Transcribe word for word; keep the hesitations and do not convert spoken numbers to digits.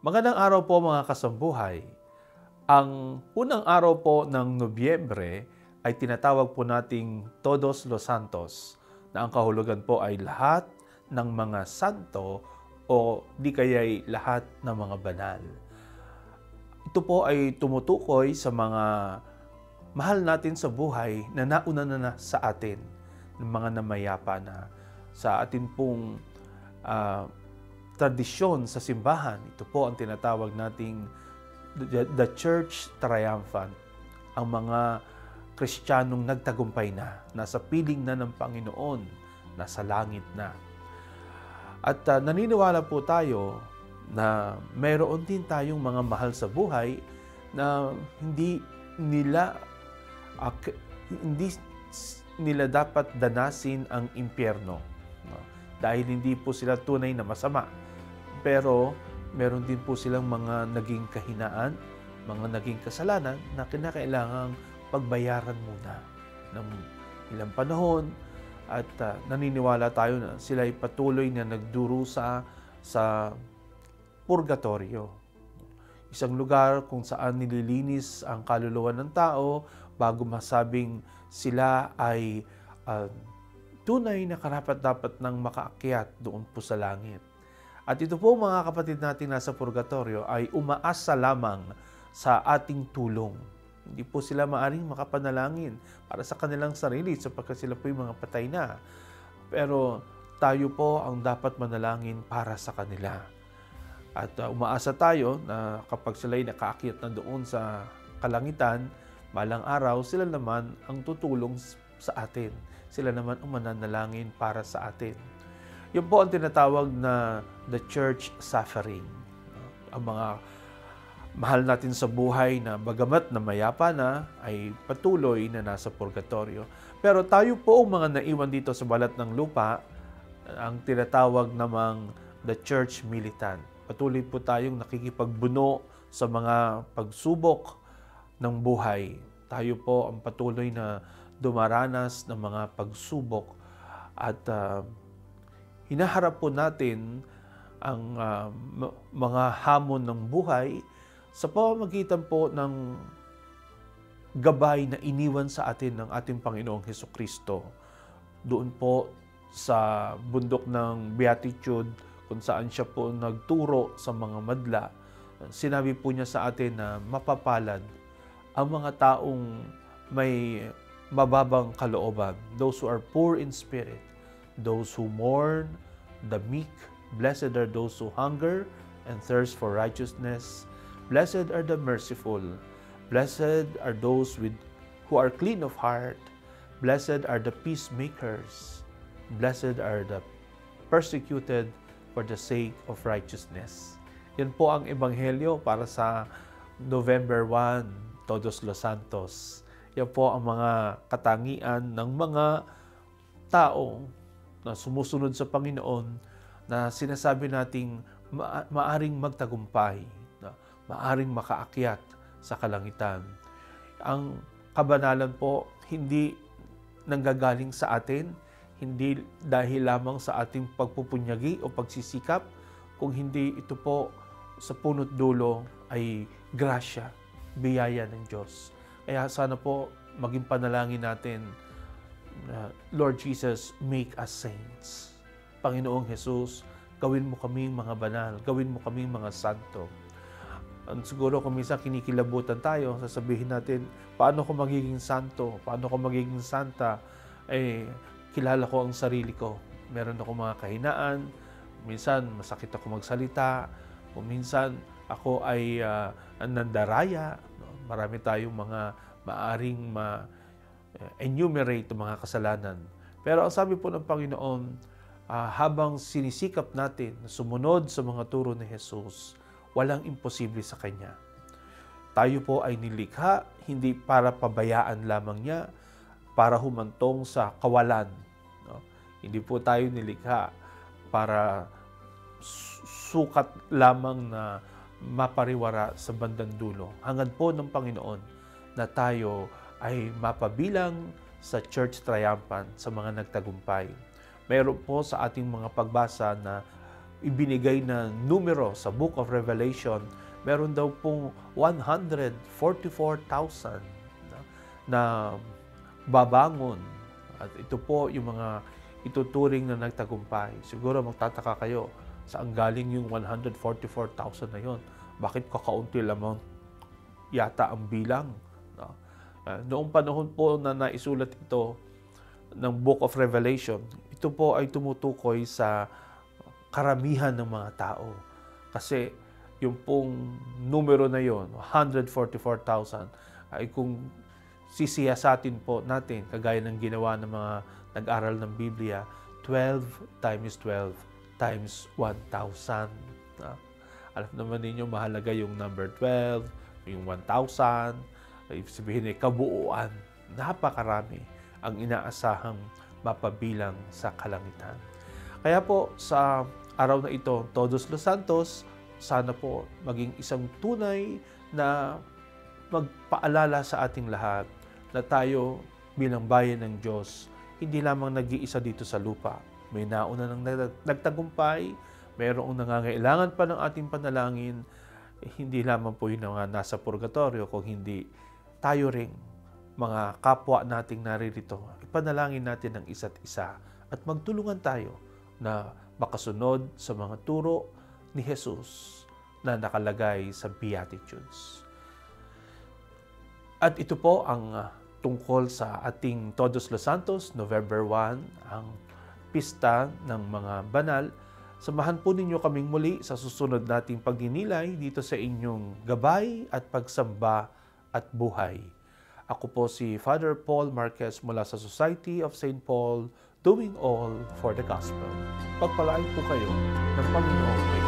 Magandang araw po mga kasambuhay. Ang unang araw po ng Nobyembre ay tinatawag po nating Todos los Santos, na ang kahulugan po ay lahat ng mga santo o di kaya'y lahat ng mga banal. Ito po ay tumutukoy sa mga mahal natin sa buhay na nauna na sa atin, ng mga namayapa na sa atin pong uh, tradisyon sa simbahan. Ito po ang tinatawag nating the, the Church Triumphant. Ang mga Kristiyanong nagtagumpay na, nasa piling na ng Panginoon, nasa langit na. At uh, naniniwala po tayo na mayroon din tayong mga mahal sa buhay na hindi nila uh, hindi nila dapat danasin ang impyerno. No? Dahil hindi po sila tunay na masama. Pero meron din po silang mga naging kahinaan, mga naging kasalanan na kinakailangang pagbayaran muna ng ilang panahon. At uh, naniniwala tayo na sila ay patuloy na nagdurusa sa purgatorio. Isang lugar kung saan nililinis ang kaluluwa ng tao bago masabing sila ay uh, tunay na karapat-dapat ng makaakyat doon po sa langit. At ito po mga kapatid natin nasa purgatorio ay umaasa lamang sa ating tulong. Hindi po sila maaring makapanalangin para sa kanilang sarili sapagkat sila po yung mga patay na. Pero tayo po ang dapat manalangin para sa kanila. At uh, umaasa tayo na kapag sila ay nakaakyat na doon sa kalangitan, balang araw sila naman ang tutulong sa atin. Sila naman ang mananalangin para sa atin. Yun po ang tinatawag na the church suffering. Ang mga mahal natin sa buhay na bagamat na mayapa na, ay patuloy na nasa purgatorio. Pero tayo po ang mga naiwan dito sa balat ng lupa, ang tinatawag namang the church militant. Patuloy po tayong nakikipagbuno sa mga pagsubok ng buhay. Tayo po ang patuloy na dumaranas ng mga pagsubok at uh, hinaharap po natin ang uh, mga hamon ng buhay sa pamamagitan po ng gabay na iniwan sa atin ng ating Panginoong Hesukristo. Doon po sa bundok ng Beatitude kung saan siya po nagturo sa mga madla, sinabi po niya sa atin na mapapalad ang mga taong may mababang kalooban, those who are poor in spirit, those who mourn, the meek. Blessed are those who hunger and thirst for righteousness. Blessed are the merciful. Blessed are those with who are clean of heart. Blessed are the peacemakers. Blessed are the persecuted for the sake of righteousness. Yan po ang ebanghelyo para sa November first, Todos los Santos. Yan po ang mga katangian ng mga tao na sumusunod sa Panginoon na sinasabi nating ma- maaring magtagumpay, na maaring makaakyat sa kalangitan. Ang kabanalan po hindi nanggagaling sa atin, hindi dahil lamang sa ating pagpupunyagi o pagsisikap, kung hindi ito po sa punot dulo ay grasya, biyaya ng Diyos. Kaya sana po maging panalangin natin, Uh, Lord Jesus, make us saints. Panginoong Jesus, gawin mo kaming mga banal, gawin mo kaming mga santo. At siguro kung minsan kinikilabutan tayo, sasabihin natin, paano ko magiging santo? Paano ko magiging santa? Eh, kilala ko ang sarili ko. Meron ako mga kahinaan, minsan masakit ako magsalita, kung minsan ako ay uh, nandaraya. Marami tayong mga maaring ma enumerate ang mga kasalanan. Pero ang sabi po ng Panginoon, uh, habang sinisikap natin na sumunod sa mga turo ni Jesus, walang imposible sa Kanya. Tayo po ay nilikha, hindi para pabayaan lamang niya, para humantong sa kawalan. No? Hindi po tayo nilikha para sukat lamang na mapariwara sa bandang dulo. Hangad po ng Panginoon na tayo ay mapabilang sa Church Triumphant, sa mga nagtagumpay. Mayroon po sa ating mga pagbasa na ibinigay na numero sa Book of Revelation, meron daw pong one hundred forty-four thousand na, na babangon. At ito po yung mga ituturing na nagtagumpay. Siguro magtataka kayo, saan galing yung one hundred forty-four thousand na yon? Bakit kakaunti lamang yata ang bilang? No? Uh, noong panahon po na naisulat ito ng Book of Revelation, ito po ay tumutukoy sa karamihan ng mga tao. Kasi yung pong numero na yon, one hundred forty-four thousand, ay kung sisiyasatin po natin, kagaya ng ginawa ng mga nag-aral ng Biblia, twelve times twelve times one thousand. Uh, alam naman ninyo, mahalaga yung number twelve, yung one thousand, ibig sabihin ay kabuuan. Napakarami ang inaasahang mapabilang sa kalangitan. Kaya po, sa araw na ito, Todos los Santos, sana po maging isang tunay na magpaalala sa ating lahat na tayo bilang bayan ng Diyos, hindi lamang nag-iisa dito sa lupa. May nauna nang nagtagumpay, mayroong nangangailangan pa ng ating panalangin, eh, hindi lamang po yung mga nasa purgatorio, kung hindi tayo ring mga kapwa nating naririto, ipanalangin natin ang isa't isa at magtulungan tayo na makasunod sa mga turo ni Jesus na nakalagay sa Beatitudes. At ito po ang uh, tungkol sa ating Todos los Santos, November first, ang pista ng mga banal. Samahan po ninyo kaming muli sa susunod nating pagninilay dito sa inyong gabay at pagsamba at buhay. Ako po si Father Paul Marquez mula sa Society of Saint Paul, doing all for the gospel. Pagpalain po kayo ng Panginoong